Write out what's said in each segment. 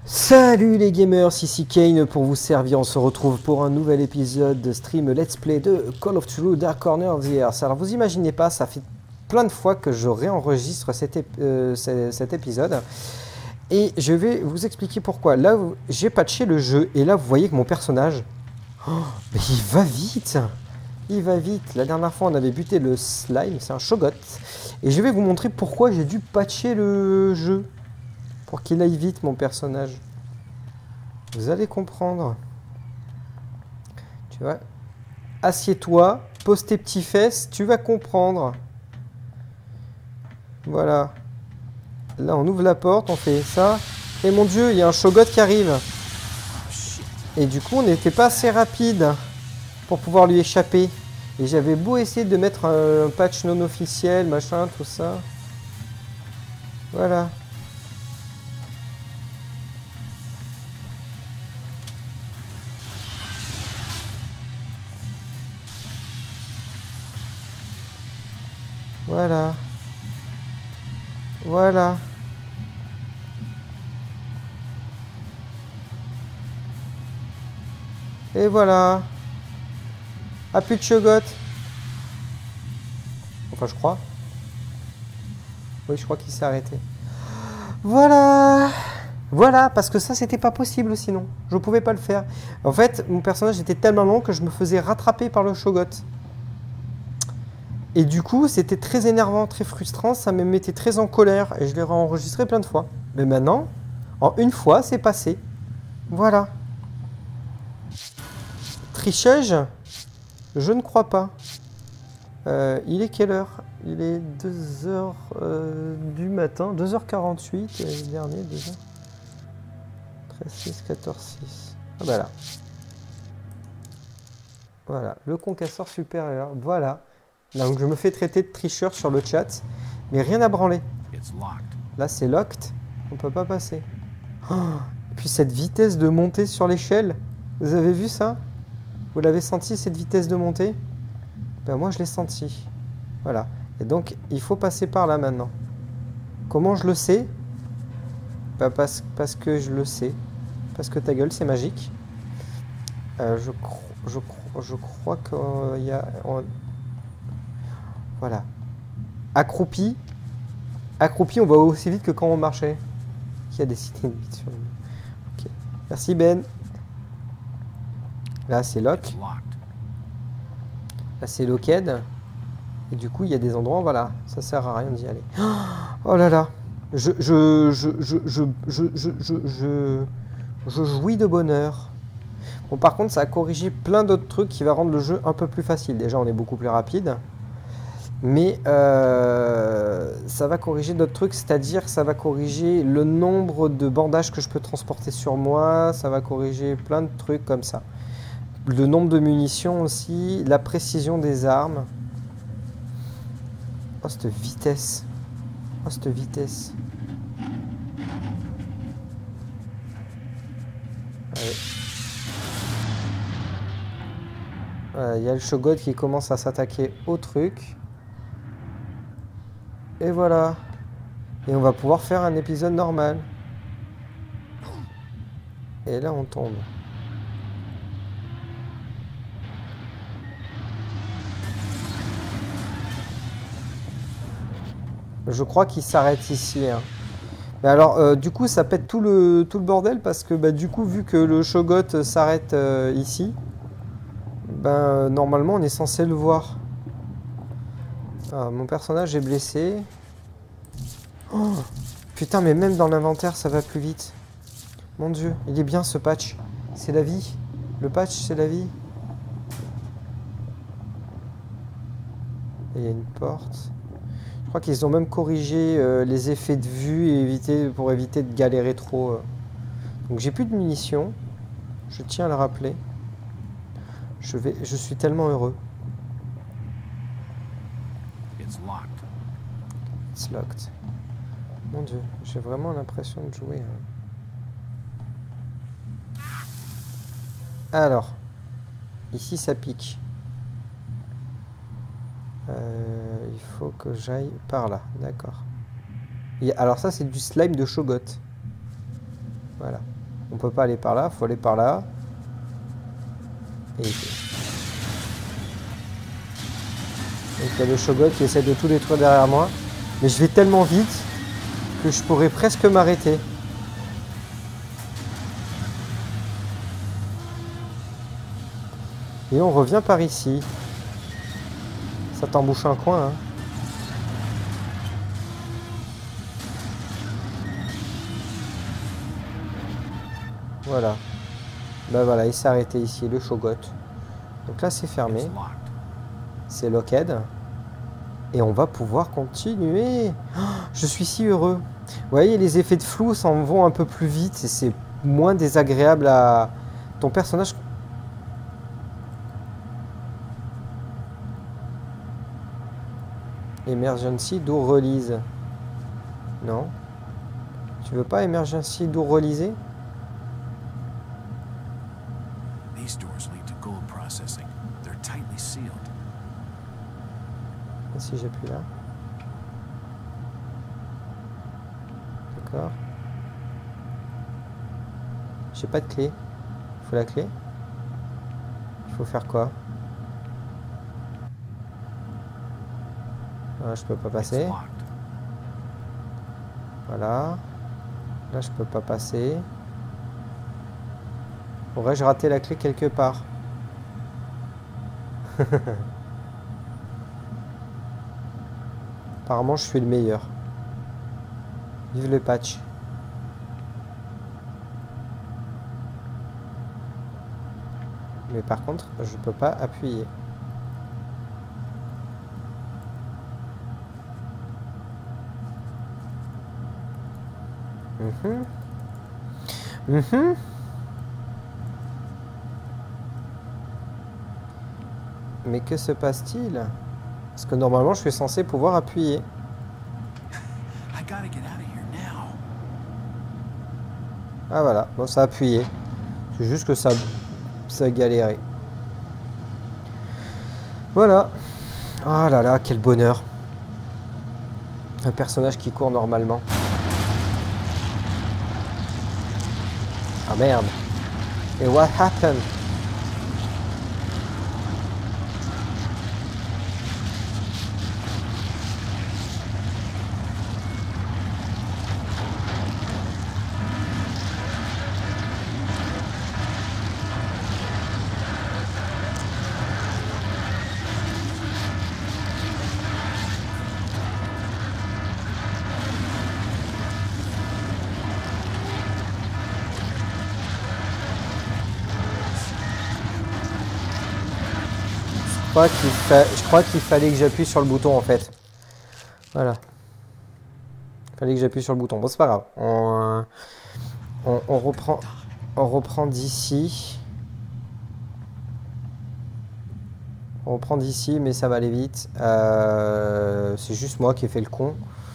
Salut les gamers, ici Kane pour vous servir. On se retrouve pour un nouvel épisode de stream Let's Play de Call of Duty Dark Corner of the Earth. Alors vous imaginez pas, ça fait plein de fois que je réenregistre cet épisode. Et je vais vous expliquer pourquoi. Là, j'ai patché le jeu et là vous voyez que mon personnage, mais il va vite. Il va vite. La dernière fois on avait buté le slime, c'est un Shogot. Et je vais vous montrer pourquoi j'ai dû patcher le jeu. Pour qu'il aille vite, mon personnage. Vous allez comprendre. Tu vois. Assieds-toi, pose tes petits fesses, tu vas comprendre. Voilà. Là, on ouvre la porte, on fait ça. Et mon Dieu, il y a un Shogot qui arrive. Et du coup, on n'était pas assez rapide pour pouvoir lui échapper. Et j'avais beau essayer de mettre un patch non officiel, machin, tout ça. Voilà. Voilà. Voilà. Et voilà. Ah, plus de Shogot. Enfin, je crois. Oui, je crois qu'il s'est arrêté. Voilà. Voilà, parce que ça, c'était pas possible sinon. Je pouvais pas le faire. En fait, mon personnage était tellement long que je me faisais rattraper par le Shogot. Et du coup, c'était très énervant, très frustrant, ça me mettait très en colère et je l'ai enregistré plein de fois. Mais maintenant, en une fois, c'est passé. Voilà. Trichage? Je ne crois pas. Il est quelle heure? Il est 2h du matin, 2h48, le dernier, 2h. 13, 6, 14, 6. Ah bah là. Voilà, le concasseur supérieur, voilà. Donc je me fais traiter de tricheur sur le chat, mais rien à branler. Là c'est locked, on peut pas passer. Oh, et puis cette vitesse de montée sur l'échelle, vous avez vu ça? Vous l'avez senti cette vitesse de montée? Ben moi je l'ai senti. Voilà. Et donc il faut passer par là maintenant. Comment je le sais? Ben parce que je le sais. Parce que ta gueule c'est magique. Je crois qu'il y a... Voilà. Accroupi. Accroupi, on va aussi vite que quand on marchait. Qui a décidé de vite sur le... Ok. Merci Ben. Là, c'est lock. Là, c'est locked. Et du coup, il y a des endroits, voilà. Ça sert à rien d'y aller. Oh là là. Je jouis de bonheur. Bon, par contre, ça a corrigé plein d'autres trucs qui va rendre le jeu un peu plus facile. Déjà, on est beaucoup plus rapide. Mais ça va corriger d'autres trucs, c'est-à-dire ça va corriger le nombre de bandages que je peux transporter sur moi, ça va corriger plein de trucs comme ça. Le nombre de munitions aussi, la précision des armes. Oh, cette vitesse. Oh, cette vitesse. Il y a le Shogot qui commence à s'attaquer au truc. Et voilà. Et on va pouvoir faire un épisode normal. Et là, on tombe. Je crois qu'il s'arrête ici. Hein. Mais alors, du coup, ça pète tout le bordel parce que, bah, du coup, vu que le Shogot s'arrête ici, ben, normalement, on est censé le voir. Ah, mon personnage est blessé. Oh, putain, mais même dans l'inventaire, ça va plus vite. Mon Dieu, il est bien ce patch. C'est la vie. Le patch, c'est la vie. Et il y a une porte. Je crois qu'ils ont même corrigé les effets de vue et pour éviter de galérer trop. Donc j'ai plus de munitions. Je tiens à le rappeler. Je suis tellement heureux. It's locked. Mon Dieu, j'ai vraiment l'impression de jouer. Hein. Alors, ici ça pique. Il faut que j'aille par là, d'accord. Alors ça c'est du slime de Shogot. Voilà. On peut pas aller par là, faut aller par là. Et donc il y a le Shogun qui essaie de tout détruire derrière moi. Mais je vais tellement vite que je pourrais presque m'arrêter. Et on revient par ici. Ça t'embouche un coin, hein. Voilà. Ben voilà, il s'est arrêté ici, le Shogun. Donc là, c'est fermé. C'est locked. Et on va pouvoir continuer. Oh, je suis si heureux. Vous voyez, les effets de flou s'en vont un peu plus vite et c'est moins désagréable à... Ton personnage... Emergency door release. Non. Tu veux pas Emergency door release? These doors lead to gold processing. They're tightly sealed. Et si j'appuie là? D'accord. J'ai pas de clé. Il faut la clé. Il faut faire quoi? Ah, je peux pas passer. Voilà. Là, je peux pas passer. Aurais-je raté la clé quelque part? Apparemment, je suis le meilleur. Vive le patch. Mais par contre, je peux pas appuyer. Mais que se passe-t-il? Parce que normalement, je suis censé pouvoir appuyer. Ah voilà, bon, ça a appuyé. C'est juste que ça a galéré. Voilà. Ah là là, quel bonheur. Un personnage qui court normalement. Ah merde. Et what happened? Je crois qu'il fallait que j'appuie sur le bouton en fait. Voilà. Il fallait que j'appuie sur le bouton. Bon, c'est pas grave. On reprend d'ici. On reprend d'ici, mais ça va aller vite. C'est juste moi qui ai fait le con.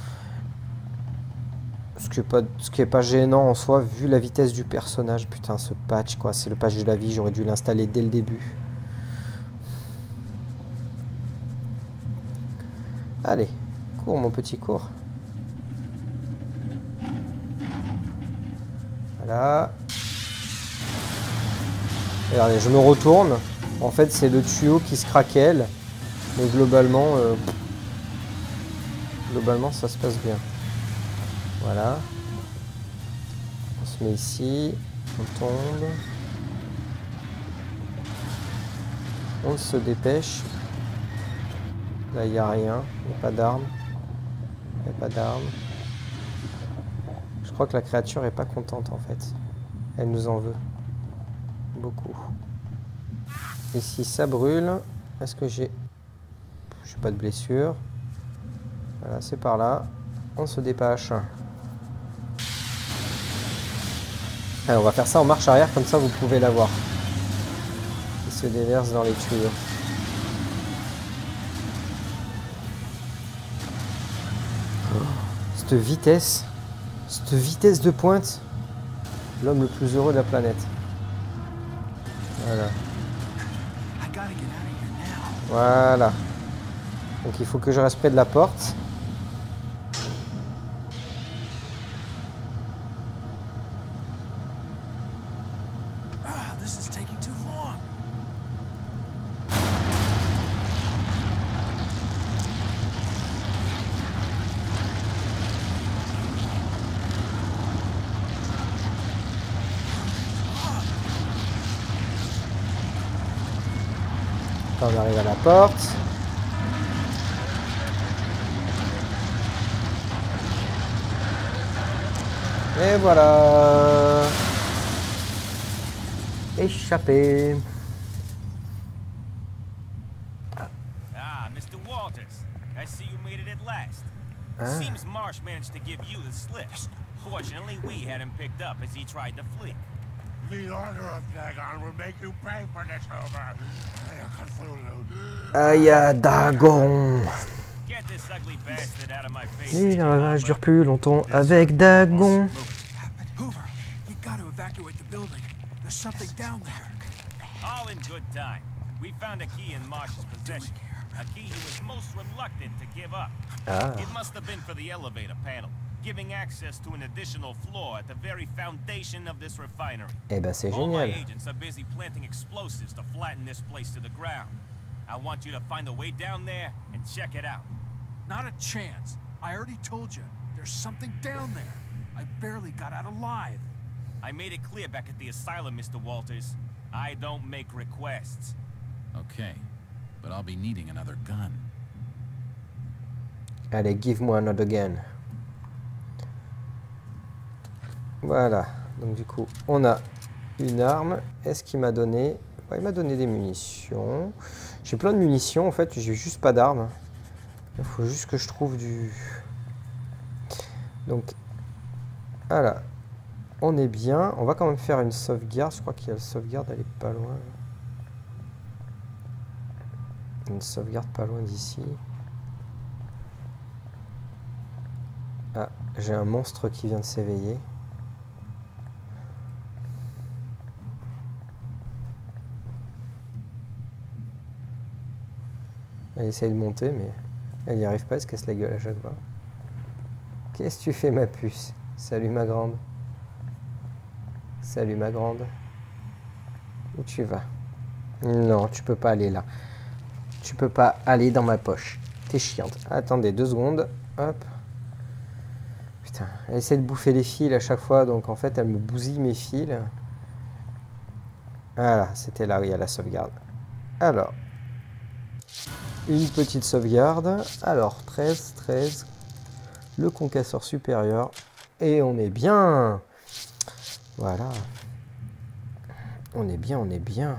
Ce qui est pas gênant en soi, vu la vitesse du personnage. Putain, ce patch, quoi. C'est le patch de la vie. J'aurais dû l'installer dès le début. Allez, cours mon petit cours. Voilà. Et regardez, je me retourne. En fait, c'est le tuyau qui se craquelle. Mais globalement, ça se passe bien. Voilà. On se met ici. On tombe. On se dépêche. Là, il n'y a rien. Il n'y a pas d'armes. Il n'y a pas d'armes. Je crois que la créature est pas contente, en fait. Elle nous en veut. Beaucoup. Ici, ça brûle. Est-ce que j'ai... J'ai pas de blessure. Voilà, c'est par là. On se dépêche. Allez, on va faire ça en marche arrière, comme ça, vous pouvez la voir. Il se déverse dans les tuyaux. Cette vitesse de pointe, l'homme le plus heureux de la planète. Voilà. Voilà. Donc il faut que je reste près de la porte. This is taking too long. Quand on arrive à la porte. Et voilà. Échappé. Ah, Mr. Walters. I see you made it at last. Ah. Seems Marsh managed to give you the slip. Fortunately, we had him picked up as he tried to flee. The order of Dagon will make you pay for this, Hoover. Aïe, Dagon. Get this ugly bastard out of my face. Et l'engrenage dure plus longtemps avec Dagon. Hoover, you got to evacuate the building. There's something down there. All in good time. We found a key in Marsh's possession. A key he was most reluctant to give up. Ah. It must have been for the elevator panel, giving access to an additional floor at the very foundation of this refinery. Eh ben c'est All my génial. agents are busy planting explosives to flatten this place to the ground. I want you to find a way down there and check it out. Not a chance. I already told you. There's something down there. I barely got out alive. I made it clear back at the asylum, Mr. Walters. I don't make requests. Okay, but I'll be needing another gun. Allez, give moi another gun. Voilà. Donc du coup, on a une arme. Est-ce qu'il m'a donné... Ouais, il m'a donné des munitions. J'ai plein de munitions en fait, j'ai juste pas d'armes. Il faut juste que je trouve du... Donc, voilà. On est bien. On va quand même faire une sauvegarde. Je crois qu'il y a la sauvegarde, elle est pas loin. Une sauvegarde pas loin d'ici. Ah, j'ai un monstre qui vient de s'éveiller. Elle essaye de monter, mais elle n'y arrive pas, elle se casse la gueule à chaque fois. Qu'est-ce que tu fais, ma puce? Salut, ma grande. Salut, ma grande. Où tu vas? Non, tu peux pas aller là. Tu peux pas aller dans ma poche. T'es chiante. Attendez 2 secondes. Hop. Putain, elle essaie de bouffer les fils à chaque fois, donc en fait, elle me bousille mes fils. Voilà, c'était là où il y a la sauvegarde. Alors. Une petite sauvegarde. Alors, 13, 13. Le concasseur supérieur. Et on est bien. Voilà. On est bien, on est bien.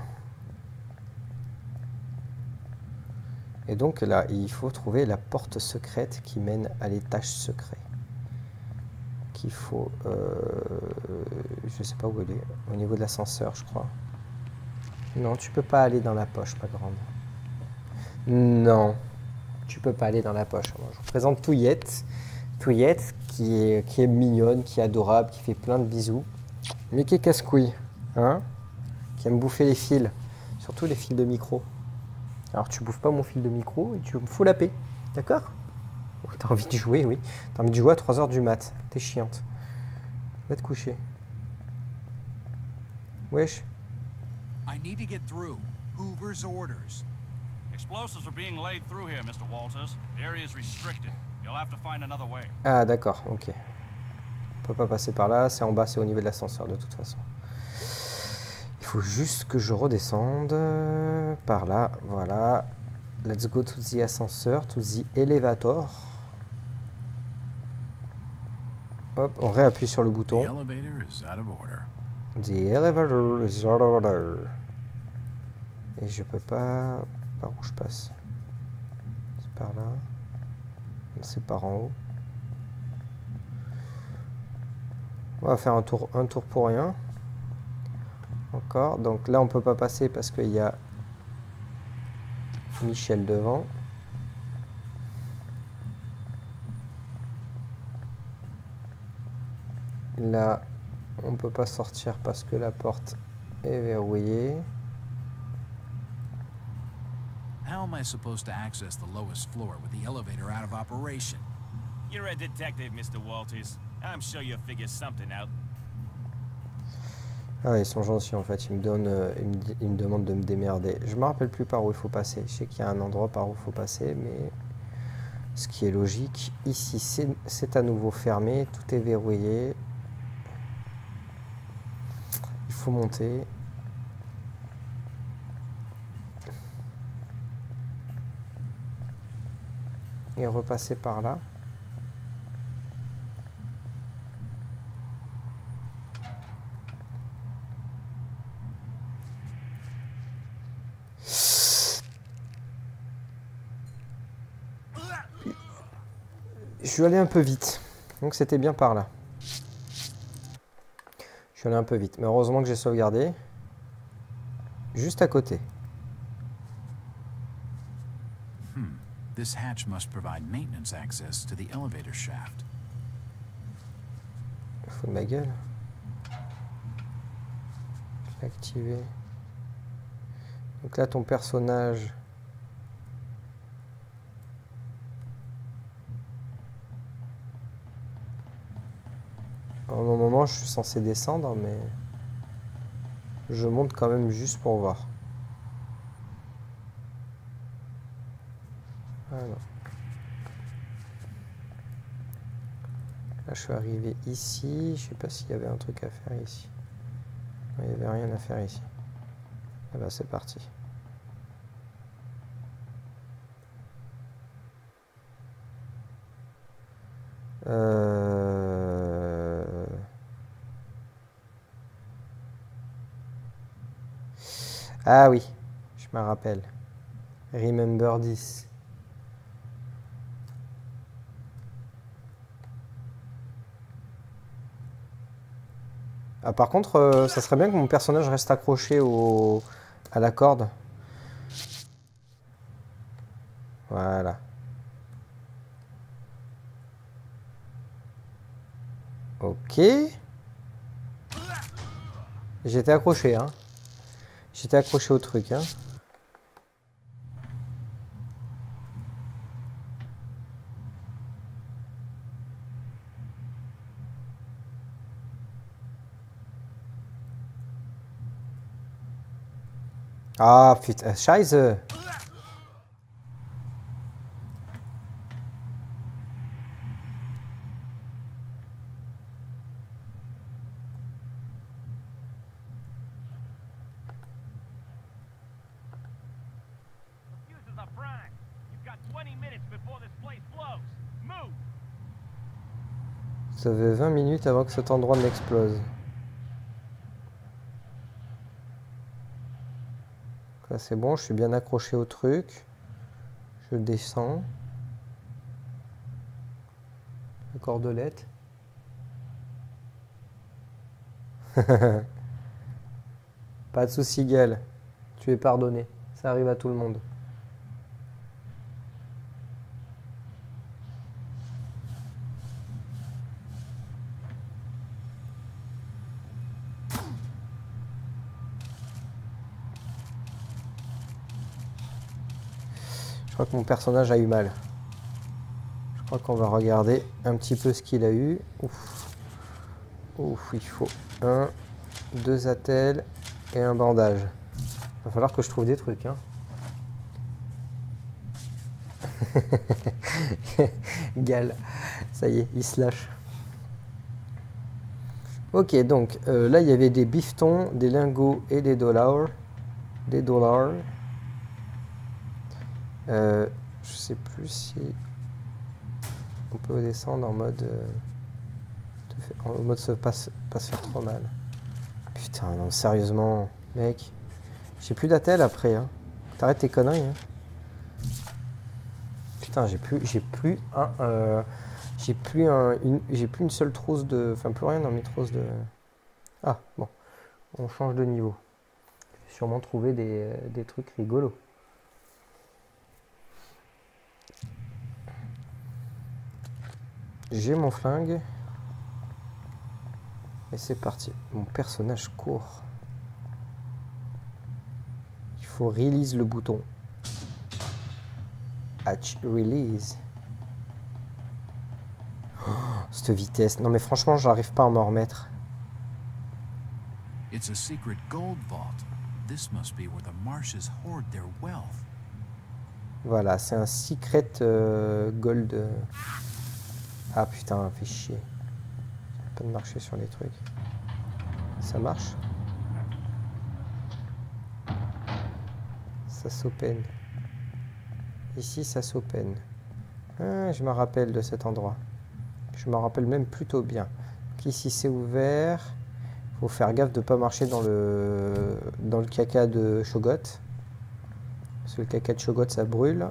Et donc là, il faut trouver la porte secrète qui mène à l'étage secret. Qu'il faut... je sais pas où elle est. Au niveau de l'ascenseur, je crois. Non, tu peux pas aller dans la poche, ma grande. Non, tu peux pas aller dans la poche. Alors, je vous présente Touillette. Touillette qui est mignonne, qui est adorable, qui fait plein de bisous. Mais qui est casse-couille. Hein, qui aime bouffer les fils. Surtout les fils de micro. Alors tu bouffes pas mon fil de micro et tu me fous la paix. D'accord? T'as envie de jouer, oui. T'as envie de jouer à 3 h du mat. T'es chiante. Va te coucher. Wesh. I need to get through. Hoover's orders. Explosives are being laid through here, Mr. Walters. The area is restricted. You'll have to find another way. Ah d'accord, ok. On peut pas passer par là, c'est en bas, c'est au niveau de l'ascenseur de toute façon. Il faut juste que je redescende par là, voilà. Let's go to the ascenseur, to the elevator. Hop, on réappuie sur le The bouton. elevator is out of order. The elevator is out of order. Et je peux pas... Par où je passe? C'est par là. C'est par en haut. On va faire un tour pour rien. Encore. Donc là, on peut pas passer parce qu'il y a Michel devant. Là, on peut pas sortir parce que la porte est verrouillée. How am I supposed to access the lowest floor with the elevator out of operation? You're a detective, Mr. Walters. I'm sure you'll figure something out. Ah, ils sont gentils en fait, ils me demandent de me démerder. Je me rappelle plus par où il faut passer. Je sais qu'il y a un endroit par où il faut passer, mais ce qui est logique. Ici, c'est à nouveau fermé, tout est verrouillé. Il faut monter. Et repasser par là. Je suis allé un peu vite, donc c'était bien par là. Je suis allé un peu vite, mais heureusement que j'ai sauvegardé. Juste à côté. This hatch must provide maintenance access to the elevator shaft. Faut de ma gueule. Activer. Donc là, ton personnage. Alors, normalement, je suis censé descendre, mais je monte quand même juste pour voir. Voilà. Là, je suis arrivé ici. Je sais pas s'il y avait un truc à faire ici. Non, il n'y avait rien à faire ici. Ah bah, c'est parti. Ah oui, je me rappelle. Remember this. Ah, par contre, ça serait bien que mon personnage reste accroché à la corde. Voilà. Ok. J'étais accroché, hein. J'étais accroché au truc, hein. Ah putain, Scheiße. Ça fait 20 minutes avant que cet endroit n'explose. Là c'est bon, je suis bien accroché au truc. Je descends. La cordelette. Pas de soucis, Gaël. Tu es pardonné. Ça arrive à tout le monde. Je crois que mon personnage a eu mal. Je crois qu'on va regarder un petit peu ce qu'il a eu. Ouf. Ouf, il faut 2 attelles et un bandage. Il va falloir que je trouve des trucs, hein. Gal, ça y est, il se lâche. Ok, donc là il y avait des bifetons, des lingots et des dollars. Je sais plus si on peut descendre en mode pas se faire trop mal. Putain, non, sérieusement, mec, j'ai plus d'attelle après, hein. T'arrêtes tes conneries, hein. Putain, j'ai plus une seule trousse de, enfin plus rien dans mes trousses de. Ah bon, on change de niveau. Je vais sûrement trouver des trucs rigolos. J'ai mon flingue. Et c'est parti. Mon personnage court. Il faut release le bouton. Hatch release. Oh, cette vitesse. Non mais franchement, j'arrive pas à m'en remettre. It's a secret gold vault. This must be where the Marshes hoard their wealth. Voilà, c'est un secret gold. Ah putain, fait chier. J'arrête pas de marcher sur les trucs. Ça marche? Ça s'open. Ici, ça s'open. Ah, je me rappelle de cet endroit. Je me rappelle même plutôt bien. Donc ici, c'est ouvert. Faut faire gaffe de ne pas marcher dans le caca de Cho'Gath. Parce que le caca de Cho'Gath, ça brûle.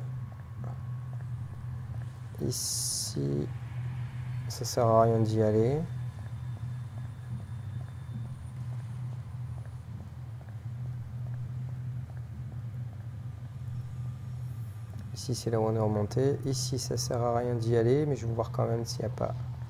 Ici, ça sert à rien d'y aller. Ici, c'est là où on est remonté. Ici, ça sert à rien d'y aller, mais je vais voir quand même s'il n'y a pas.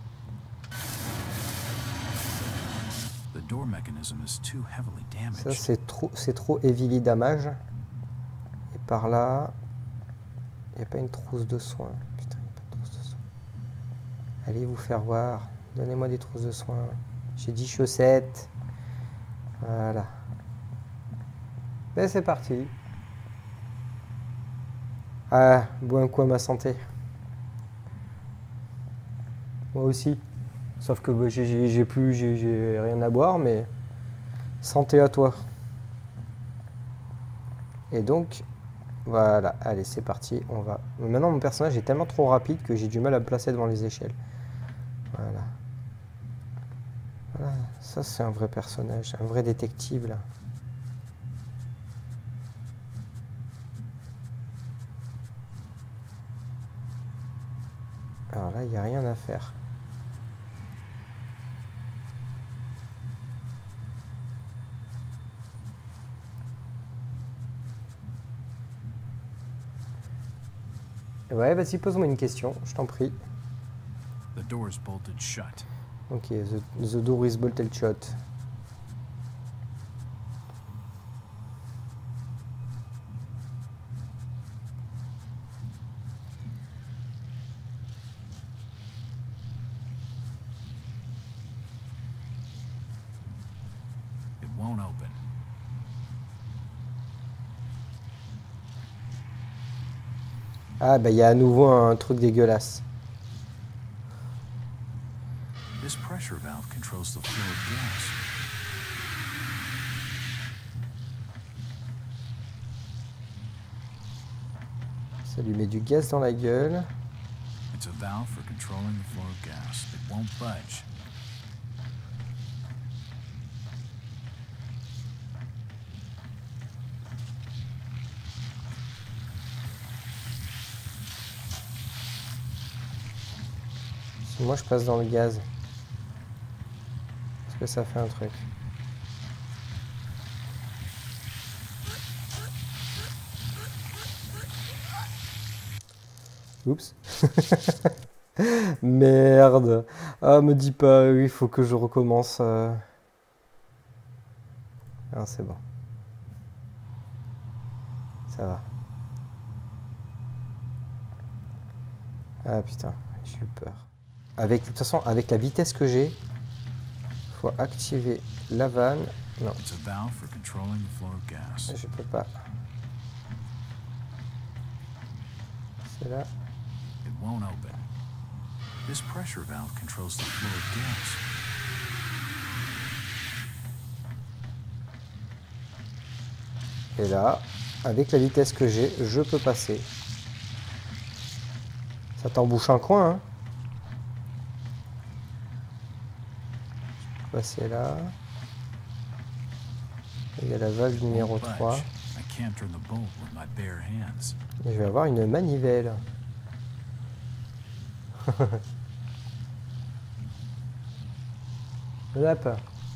Ça, c'est trop heavily damage. Et par là, il n'y a pas une trousse de soins. Putain, il n'y a pas de trousse de soins. Allez vous faire voir. Donnez-moi des trousses de soins. J'ai 10 chaussettes. Voilà. Ben, c'est parti. Ah, bois un coup à ma santé. Moi aussi. Sauf que bah, j'ai rien à boire, mais santé à toi. Et donc, voilà. Allez, c'est parti. On va. Maintenant, mon personnage est tellement trop rapide que j'ai du mal à me placer devant les échelles. Voilà. Voilà. Ça, c'est un vrai personnage, un vrai détective là. Alors là, il n'y a rien à faire. Ouais, vas-y, pose-moi une question, je t'en prie. The door is bolted shut. Ok, the door is bolted shut. It won't open. Ah, bah il y a à nouveau un truc dégueulasse. This pressure valve controls the flow of gas. Ça lui met du gaz dans la gueule. It's a valve for controlling the flow of gas. It won't budge. Si moi je passe dans le gaz, est-ce que ça fait un truc? Oups. Merde. Ah, me dis pas, oui, il faut que je recommence. Ah, c'est bon. Ça va. Ah putain, j'ai eu peur. De toute façon, avec la vitesse que j'ai, faut activer la vanne. Non. It's a valve for controlling the flow of gas. Je peux pas. C'est là. It won't open. This pressure valve controls the flow of gas. Et là, avec la vitesse que j'ai, je peux passer. Ça t'embouche un coin, hein. Je peux passer là. Il y a la valve numéro 3. I can't turn the bolt with my bare hands. Et je vais avoir une manivelle. Hop.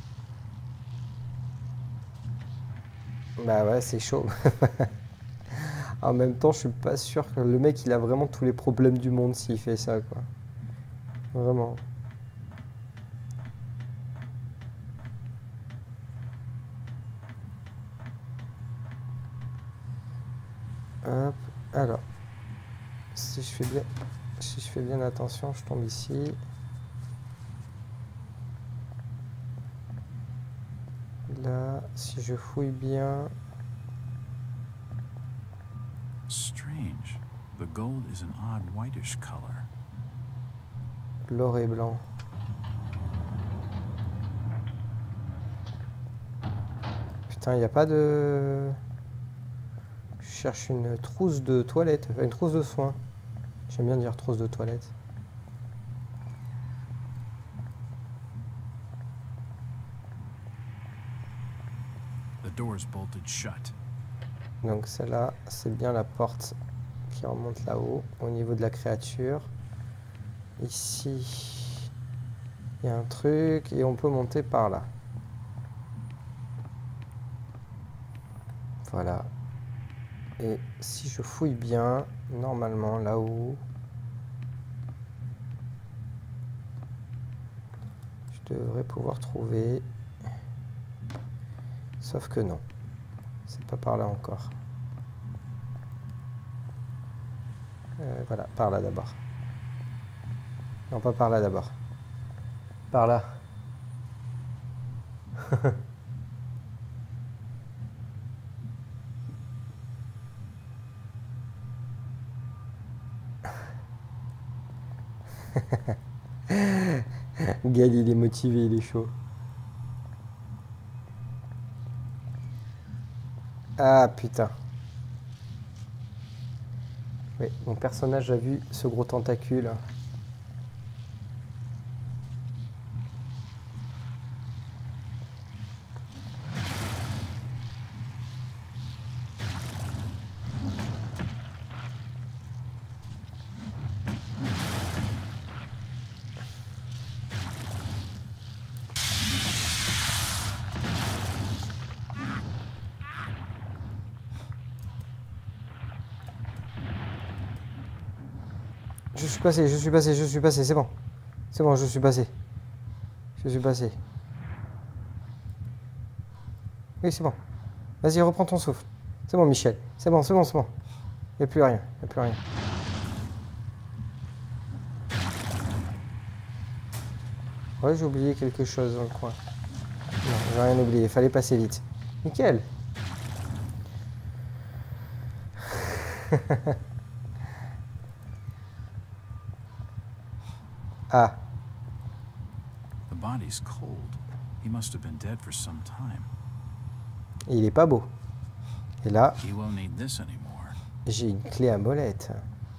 Bah ouais, c'est chaud. En même temps, je suis pas sûr que le mec il a vraiment tous les problèmes du monde s'il fait ça, quoi. Vraiment. Hop. Alors, si je fais bien attention, je tombe ici. Là, si je fouille bien... Strange. The gold is an odd whitish color. L'or est blanc. Putain, il n'y a pas de... Je cherche une trousse de toilette. Enfin, une trousse de soins. J'aime bien dire trousse de toilette. The door's bolted shut. Donc celle-là, c'est bien la porte qui remonte là-haut, au niveau de la créature. Ici, il y a un truc et on peut monter par là. Voilà. Et si je fouille bien, normalement là-haut, je devrais pouvoir trouver... Sauf que non. C'est pas par là encore. Voilà, par là d'abord. Non, pas par là d'abord. Par là. Gal, il est motivé, il est chaud. Ah putain. Oui, mon personnage a vu ce gros tentacule. Je suis passé, c'est bon. C'est bon, je suis passé. Oui, c'est bon. Vas-y, reprends ton souffle. C'est bon, Michel. C'est bon. Il n'y a plus rien, Ouais, j'ai oublié quelque chose dans le coin. Non, j'ai rien oublié, il fallait passer vite. Nickel. Ah. The body's cold. He must have been dead for some time. Il est pas beau. Et là, He won't need this anymore. j'ai une clé à molette.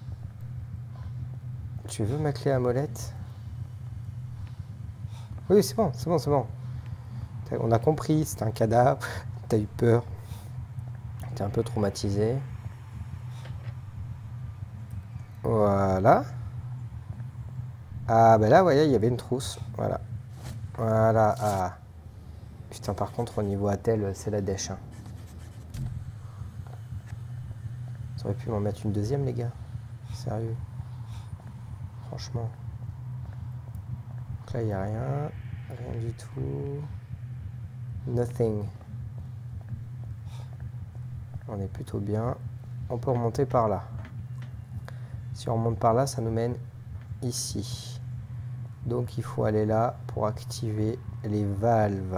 Tu veux ma clé à molette? Oui, c'est bon. On a compris, c'est un cadavre. T'as eu peur. T'es un peu traumatisé. Voilà. Ah, ben là, vous voyez, il y avait une trousse. Voilà. Ah. Putain, par contre, au niveau attel, c'est la dèche. Hein. Vous auriez pu m'en mettre une deuxième, les gars. Sérieux. Franchement. Donc là, il n'y a rien. Rien du tout. Nothing. On est plutôt bien. On peut remonter par là. Si on remonte par là, ça nous mène ici. Donc il faut aller là pour activer les valves.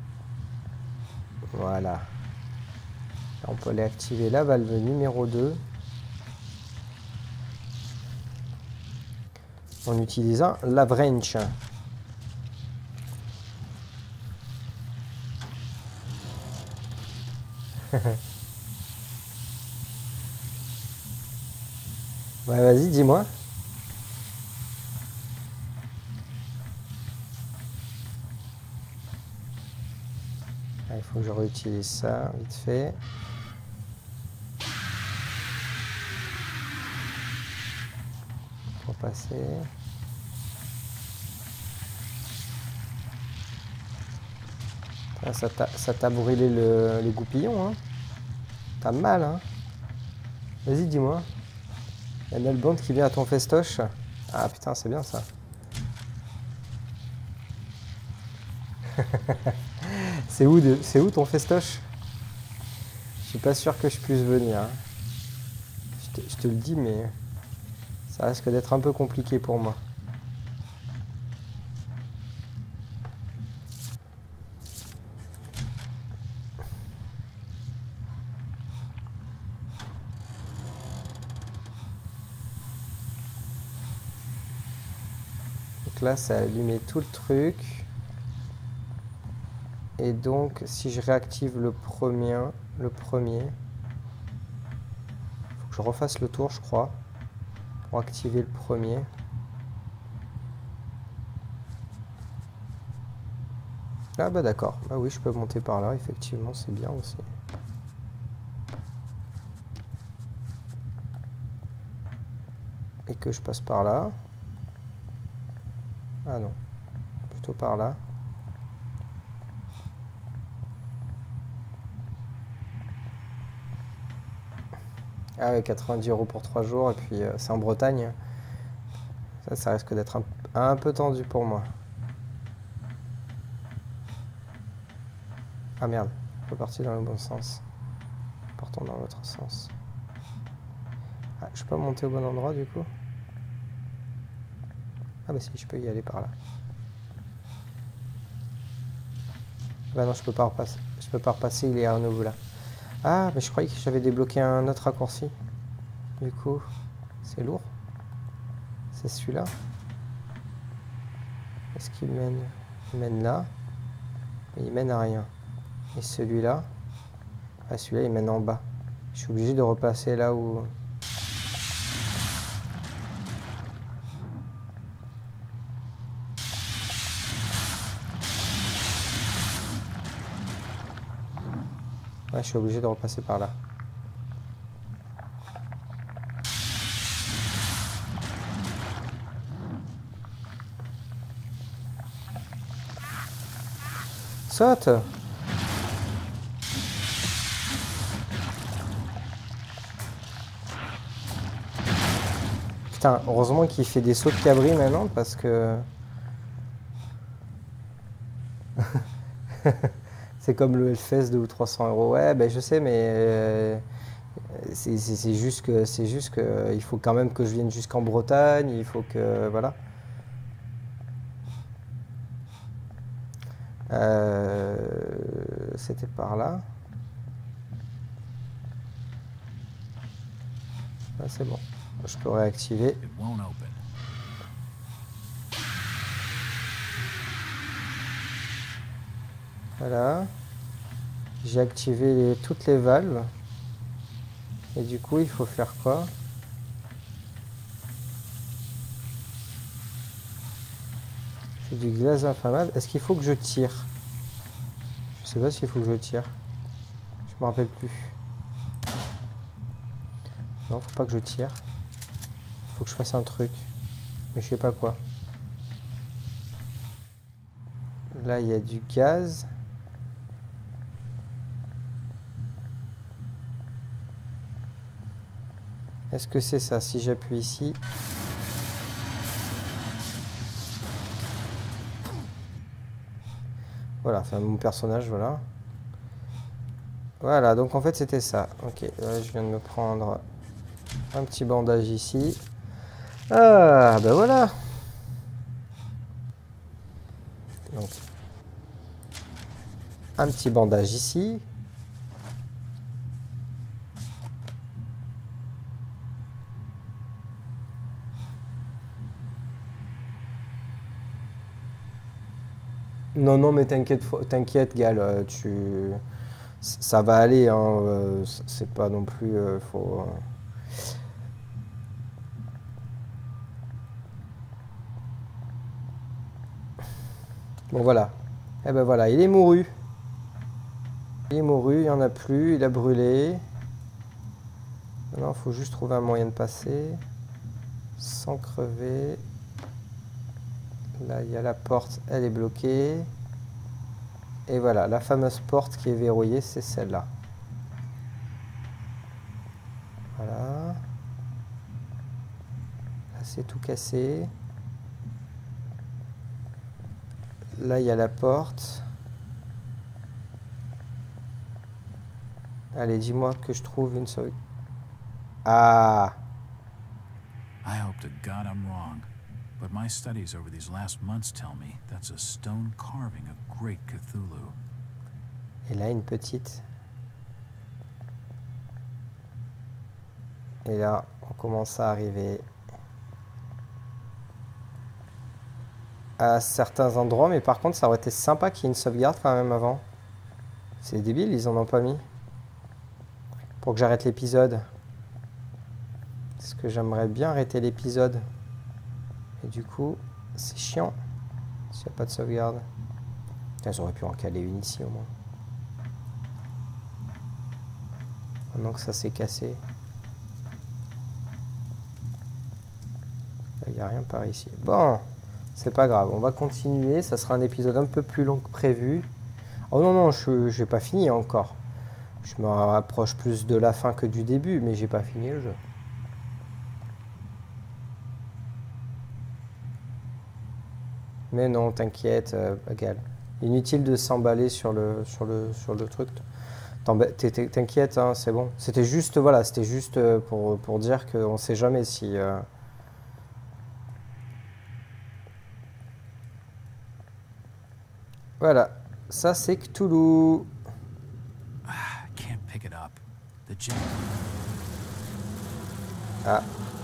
Voilà. Là, on peut aller activer la valve numéro 2 en utilisant la wrench. Ouais, vas-y, dis-moi. Il faut que je réutilise ça vite fait. Pour passer. Ah, ça t'a brûlé les goupillons, hein. T'as mal, hein. Vas-y, dis-moi. Il y a une Nalband qui vient à ton festoche. Ah putain, c'est bien ça. C'est où ton festoche? Je suis pas sûr que je puisse venir. Hein. Je te le dis, mais ça risque d'être un peu compliqué pour moi. Donc là, ça a allumé tout le truc. Et donc, si je réactive le premier, faut que je refasse le tour, je crois, pour activer le premier. Ah bah d'accord, ah oui, je peux monter par là, effectivement, c'est bien aussi. Et que je passe par là. Ah non, plutôt par là. Ah ouais, 90 € pour 3 jours, et puis c'est en Bretagne. Ça risque d'être un peu tendu pour moi. Ah merde, je suis parti dans le bon sens. Partons dans l'autre sens. Ah, je peux pas monter au bon endroit du coup? Ah bah si, je peux y aller par là. Bah non, je peux pas repasser. Je peux pas repasser, il est à nouveau là. Ah, mais je croyais que j'avais débloqué un autre raccourci. Du coup, c'est lourd. C'est celui-là. Est-ce qu'il mène? Il mène là. Mais il mène à rien. Et celui-là? Ah, celui-là, il mène en bas. Je suis obligé de repasser là où... Ouais, je suis obligé de repasser par là. Saute! Putain, heureusement qu'il fait des sauts de cabri maintenant parce que... C'est comme le Hellfest 200 ou 300 €. Ouais, ben je sais, mais c'est juste que il faut quand même que je vienne jusqu'en Bretagne. Il faut que voilà. C'était par là. Ah, c'est bon. Je peux réactiver. It won't open. Voilà. J'ai activé toutes les valves. Et du coup, il faut faire quoi? C'est du gaz inflammable. Est-ce qu'il faut que je tire? Je sais pas s'il faut que je tire. Je me rappelle plus. Non, faut pas que je tire. Faut que je fasse un truc. Mais je sais pas quoi. Là, il y a du gaz. Est-ce que c'est ça? Si j'appuie ici... Voilà, enfin mon personnage, voilà. Voilà, donc en fait c'était ça. Ok, là je viens de me prendre un petit bandage ici. Ah, ben voilà. Donc, un petit bandage ici. Non, non, mais t'inquiète, Gal, ça va aller, hein, c'est pas non plus, faut... Bon, voilà. Eh ben voilà, il est mouru. Il est mouru, il n'y en a plus, il a brûlé. Maintenant, il faut juste trouver un moyen de passer sans crever. Là, il y a la porte, elle est bloquée. Et voilà, la fameuse porte qui est verrouillée, c'est celle-là. Voilà. Là, c'est tout cassé. Là, il y a la porte. Allez, dis-moi que je trouve une seule... Ah! I hope to God I'm wrong, but my studies over these last months tell me that's a stone carving of great Cthulhu. Et là, une petite. Et là, on commence à arriver. à certains endroits, mais par contre ça aurait été sympa qu'il y ait une sauvegarde quand même avant. C'est débile, ils en ont pas mis. Pour que j'arrête l'épisode. Parce que j'aimerais bien arrêter l'épisode. Et du coup, c'est chiant s'il n'y a pas de sauvegarde. Ils auraient pu en caler une ici au moins. Maintenant que ça s'est cassé. Il n'y a rien par ici. Bon, c'est pas grave, on va continuer. Ça sera un épisode un peu plus long que prévu. Oh non, non, je n'ai pas fini encore. Je me rapproche plus de la fin que du début, mais j'ai pas fini le jeu. Mais non, t'inquiète, Gal. Inutile de s'emballer sur le truc. T'inquiète, hein, c'est bon. C'était juste, voilà, c'était juste pour dire qu'on sait jamais si... Voilà, ça c'est Cthulhu. Can't pick it up. The gem. Ah.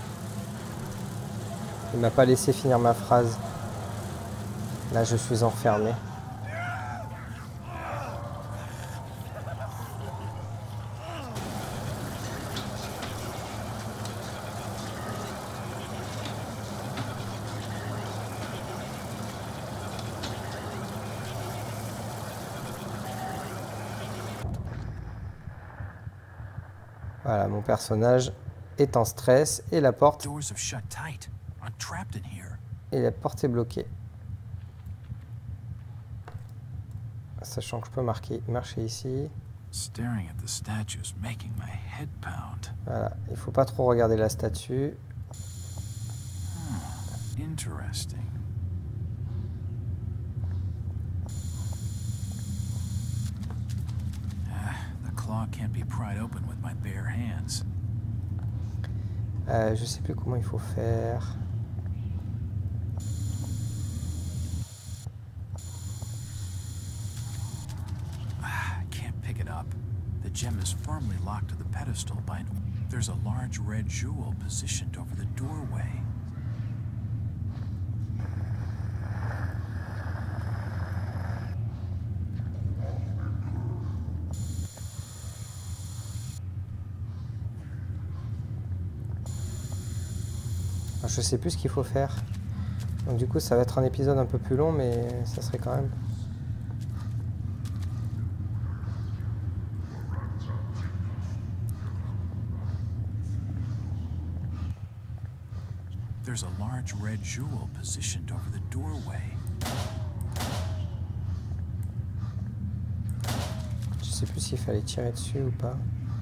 Il m'a pas laissé finir ma phrase. Là, je suis enfermé. Voilà, mon personnage est en stress et la porte Doors have shut tight. I'm trapped in here. et la porte est bloquée. Sachant que je peux marcher ici. Staring at the statues, making my head pound. Voilà, il faut pas trop regarder la statue. Interesting. The claw can't be pried open with my bare hands. Je sais plus comment il faut faire. Can't pick it up. The gem is firmly locked to the pedestal by an... There's a large red jewel positioned over the doorway. Je sais plus ce qu'il faut faire. Donc du coup ça va être un épisode un peu plus long, mais ça serait quand même... There's a large red jewel positioned over the doorway. Je sais plus s'il fallait tirer dessus ou pas.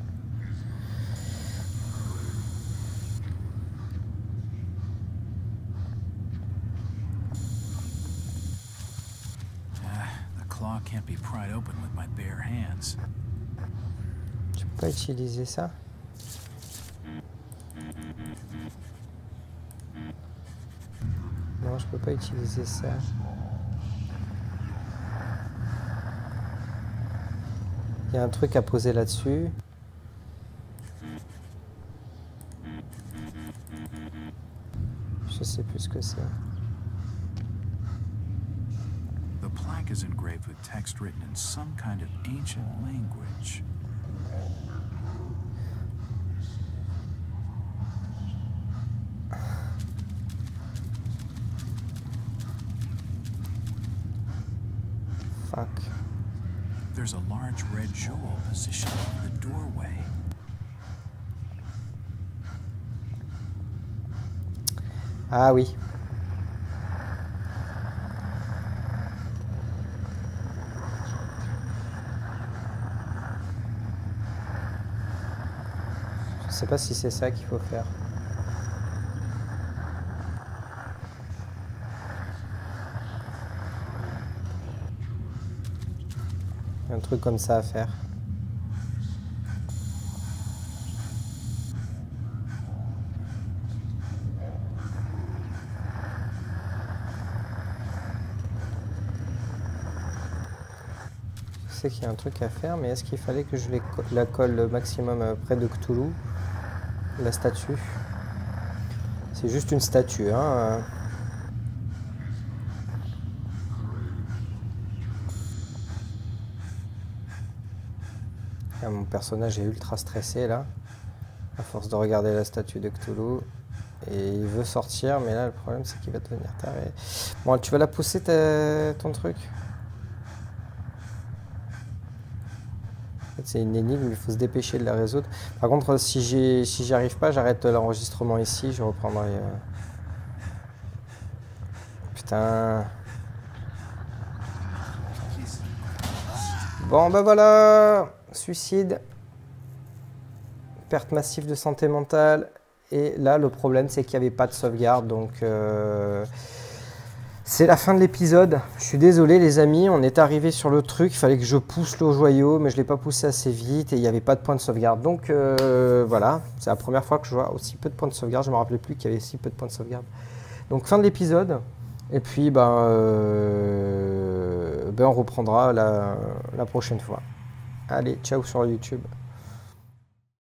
The claw can't be pried open with my bare hands. Je peux pas utiliser ça. Non, je peux pas utiliser ça. Il y a un truc à poser là-dessus. Je sais plus ce que c'est. The plaque is engraved with text written in some kind of ancient language. Fuck. There's a large red jewel positioned over the doorway. Ah oui. Je sais pas si c'est ça qu'il faut faire. Un truc comme ça à faire. Je sais qu'il y a un truc à faire, mais est-ce qu'il fallait que je la colle le maximum près de Cthulhu, la statue? C'est juste une statue, hein. Là, mon personnage est ultra stressé là, à force de regarder la statue de Cthulhu. Et il veut sortir, mais là le problème c'est qu'il va devenir taré. Bon, tu vas la pousser ton truc. En fait, c'est une énigme, il faut se dépêcher de la résoudre. Par contre, si j'y arrive pas, j'arrête l'enregistrement ici, je reprendrai... Putain... Bon, bah voilà, suicide, perte massive de santé mentale, et là le problème c'est qu'il n'y avait pas de sauvegarde, donc c'est la fin de l'épisode. Je suis désolé les amis, on est arrivé sur le truc, il fallait que je pousse le joyau, mais je ne l'ai pas poussé assez vite et il n'y avait pas de point de sauvegarde. Donc voilà, c'est la première fois que je vois aussi peu de points de sauvegarde, je ne me rappelais plus qu'il y avait si peu de points de sauvegarde. Donc fin de l'épisode. Et puis, on reprendra la prochaine fois. Allez, ciao sur YouTube.